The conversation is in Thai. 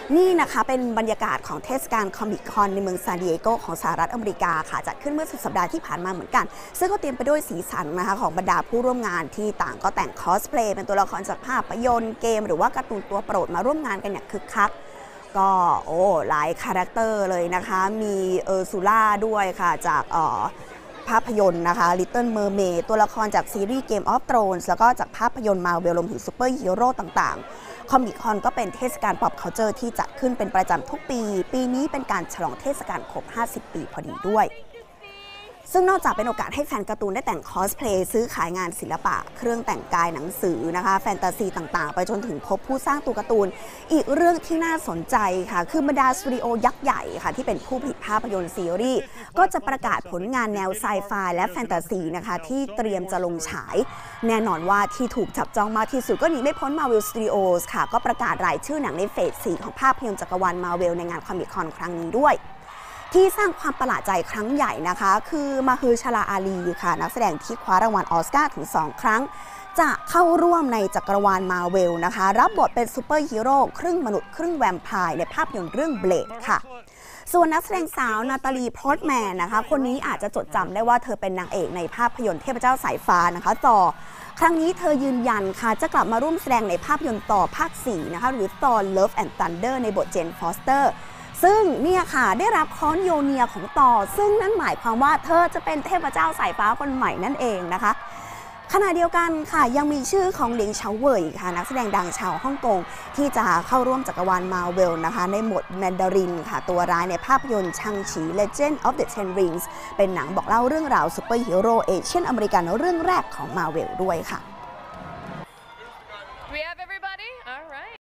นี่นะคะเป็นบรรยากาศของเทศกาลคอมิคคอนในเมืองซานดิเอโกของสหรัฐอเมริกาค่ะจัดขึ้นเมื่อสุดสัปดาห์ที่ผ่านมาเหมือนกันซึ่งก็เตรียมไปด้วยสีสันนะคะของบรรดาผู้ร่วมงานที่ต่างก็แต่งคอสเพลย์เป็นตัวละครจากภาพยนตร์เกมหรือว่าการ์ตูนตัวโปรดมาร่วมงานกันอย่างคึกคักก็หลายคาแรคเตอร์เลยนะคะมีซูล่าด้วยค่ะจากภาพยนตร์นะคะ Little Mermaid ตัวละครจากซีรีส์ Game of Thrones แล้วก็จากภาพยนตร์ Marvel รวมถึงซูเปอร์ฮีโร่ต่างๆ Comic Con ก็เป็นเทศกาล Pop Culture ที่จัดขึ้นเป็นประจำทุกปี ปีนี้เป็นการฉลองเทศกาลครบ 50 ปีพอดีด้วยซึ่งนอกจากเป็นโอกาสให้แฟนการ์ตูนได้แต่งคอสเพลย์ซื้อขายงานศิลปะเครื่องแต่งกายหนังสือนะคะแฟนตาซีต่างๆไปจนถึงพบผู้สร้างตัวการ์ตูนอีกเรื่องที่น่าสนใจค่ะคือบรรดาสตูดิโอยักษ์ใหญ่ค่ะที่เป็นผู้ผลิตภาพยนตร์ซีรีส์ก็จะประกาศผลงานแนวไซไฟและแฟนตาซีนะคะที่เตรียมจะลงฉายแน่นอนว่าที่ถูกจับจ้องมากที่สุดก็หนีไม่พ้น Marvel Studios ค่ะก็ประกาศรายชื่อหนังในเฟส 4 ของภาพยนตร์จักรวาล Marvel ในงาน Comic Con ครั้งนี้ด้วยที่สร้างความประหลาดใจครั้งใหญ่นะคะคือมาฮือชาลาอาลีค่ะนักแสดงที่คว้ารางวัลออสการ์ถึง 2 ครั้งจะเข้าร่วมในจักรวาลมาเวลนะคะรับบทเป็นซูเปอร์ฮีโร่ครึ่งมนุษย์ครึ่งแวมไพร์ในภาพยนตร์เรื่องเบลดค่ะส่วนนักแสดงสาวนาตาลีพอร์ตแมนนะคะคนนี้อาจจะจดจำได้ว่าเธอเป็นนางเอกในภาพยนตร์เทพเจ้าสายฟ้านะคะต่อครั้งนี้เธอยืนยันค่ะจะกลับมาร่วมแสดงในภาพยนตร์ต่อภาค 4 นะคะหรือ Thor Love and Thunder ในบทเจนฟอสเตอร์ซึ่งเนี่ยค่ะได้รับค้อนโยเนียของต่อซึ่งนั่นหมายความว่าเธอจะเป็นเทพเจ้าสายฟ้าคนใหม่นั่นเองนะคะขณะเดียวกันค่ะยังมีชื่อของหลิงเฉาเว่ยค่ะนักแสดงดังชาวฮ่องกงที่จะเข้าร่วมจักรวาลมาเวลนะคะในบทแมนดารินค่ะตัวร้ายในภาพยนตร์ชังฉี Legend of the Ten Rings เป็นหนังบอกเล่าเรื่องราวซูเปอร์ฮีโร่เอเชียนอเมริกันเรื่องแรกของมาเวลด้วยค่ะ